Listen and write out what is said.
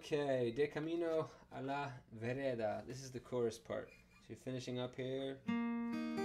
Okay, De Camino a la Vereda. This is the chorus part. So you're finishing up here.